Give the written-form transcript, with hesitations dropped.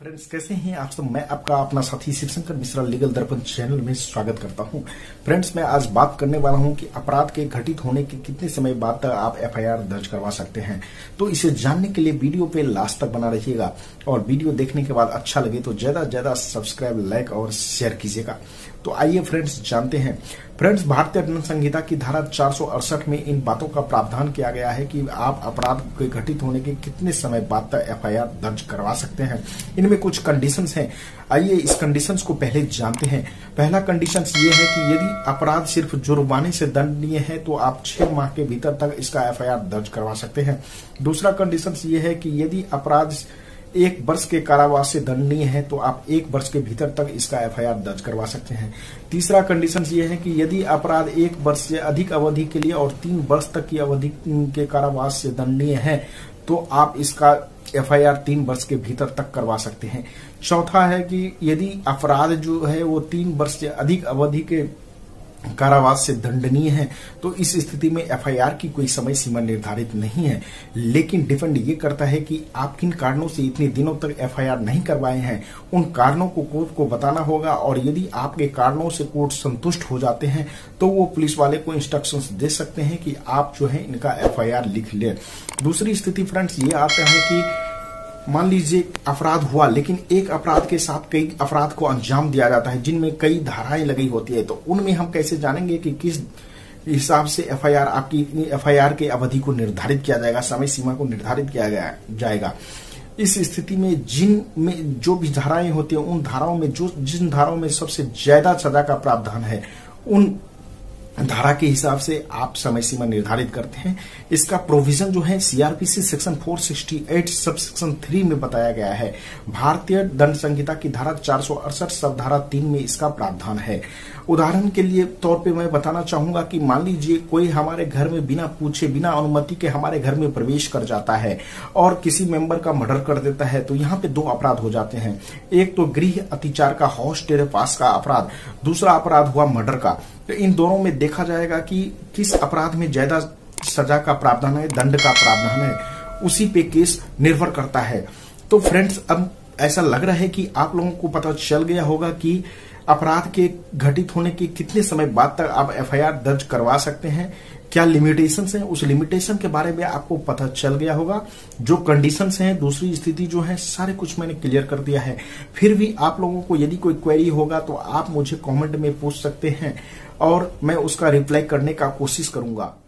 Friends, कैसे हैं आप सब। मैं आपका अपना साथी शिवशंकर मिश्रा लीगल दर्पण चैनल में स्वागत करता हूं। फ्रेंड्स, मैं आज बात करने वाला हूं कि अपराध के घटित होने के कितने समय बाद तक आप एफआईआर दर्ज करवा सकते हैं। तो इसे जानने के लिए वीडियो पे लास्ट तक बना रहिएगा और वीडियो देखने के बाद अच्छा लगे तो ज्यादा से ज्यादा सब्सक्राइब, लाइक और शेयर कीजिएगा। तो आइए फ्रेंड्स जानते हैं। फ्रेंड्स, भारतीय दंड संहिता की धारा 468 में इन बातों का प्रावधान किया गया है कि आप अपराध के घटित होने के कितने समय बाद तक एफआईआर दर्ज करवा सकते हैं। इनमें कुछ कंडीशंस हैं। आइए इस कंडीशंस को पहले जानते हैं। पहला कंडीशंस ये है कि यदि अपराध सिर्फ जुर्माने से दंडनीय है तो आप 6 माह के भीतर तक इसका एफआईआर दर्ज करवा सकते हैं। दूसरा कंडीशंस ये है कि यदि अपराध 1 वर्ष के कारावास से दंडनीय है तो आप 1 वर्ष के भीतर तक इसका एफआईआर दर्ज करवा सकते हैं। तीसरा कंडीशन ये है कि यदि अपराध 1 वर्ष से अधिक अवधि के लिए और 3 वर्ष तक की अवधि के कारावास से दंडनीय है तो आप इसका एफआईआर 3 वर्ष के भीतर तक करवा सकते हैं। चौथा है कि यदि अपराध जो है वो 3 वर्ष से अधिक अवधि के कारावास से दंडनीय है तो इस स्थिति में एफआईआर की कोई समय सीमा निर्धारित नहीं है, लेकिन डिपेंड ये करता है कि आप किन कारणों से इतने दिनों तक एफआईआर नहीं करवाए हैं। उन कारणों को कोर्ट को बताना होगा और यदि आपके कारणों से कोर्ट संतुष्ट हो जाते हैं तो वो पुलिस वाले को इंस्ट्रक्शंस दे सकते हैं कि आप जो है इनका एफआईआर लिख लें। दूसरी स्थिति फ्रेंड्स ये आता है कि मान लीजिए अपराध हुआ लेकिन एक अपराध के साथ कई अपराध को अंजाम दिया जाता है जिनमें कई धाराएं लगी होती है, तो उनमें हम कैसे जानेंगे कि किस हिसाब से एफआईआर आपकी एफआईआर के अवधि को निर्धारित किया जाएगा, समय सीमा को निर्धारित किया जाएगा। इस स्थिति में जिनमें जो भी धाराएं होती है उन धाराओं में जिन धाराओं में सबसे ज्यादा सजा का प्रावधान है उन धारा के हिसाब से आप समय सीमा निर्धारित करते हैं। इसका प्रोविजन जो है सीआरपीसी सेक्शन 468 सब सेक्शन 3 में बताया गया है। भारतीय दंड संहिता की धारा 468 सब धारा 3 में इसका प्रावधान है। उदाहरण के लिए तौर पे मैं बताना चाहूंगा कि मान लीजिए कोई हमारे घर में बिना पूछे, बिना अनुमति के हमारे घर में प्रवेश कर जाता है और किसी मेंबर का मर्डर कर देता है, तो यहाँ पे 2 अपराध हो जाते हैं। एक तो गृह अतिचार का, हाउस टेरेपास का अपराध, दूसरा अपराध हुआ मर्डर का। तो इन दोनों में देखा जाएगा कि किस अपराध में ज्यादा सजा का प्रावधान है, दंड का प्रावधान है, उसी पे केस निर्भर करता है। तो फ्रेंड्स, अब ऐसा लग रहा है कि आप लोगों को पता चल गया होगा कि अपराध के घटित होने के कितने समय बाद तक आप एफआईआर दर्ज करवा सकते हैं, क्या लिमिटेशंस हैं। उस लिमिटेशन के बारे में आपको पता चल गया होगा। जो कंडीशंस हैं, दूसरी स्थिति जो है, सारे कुछ मैंने क्लियर कर दिया है। फिर भी आप लोगों को यदि कोई क्वेरी होगा तो आप मुझे कमेंट में पूछ सकते हैं और मैं उसका रिप्लाई करने का कोशिश करूंगा।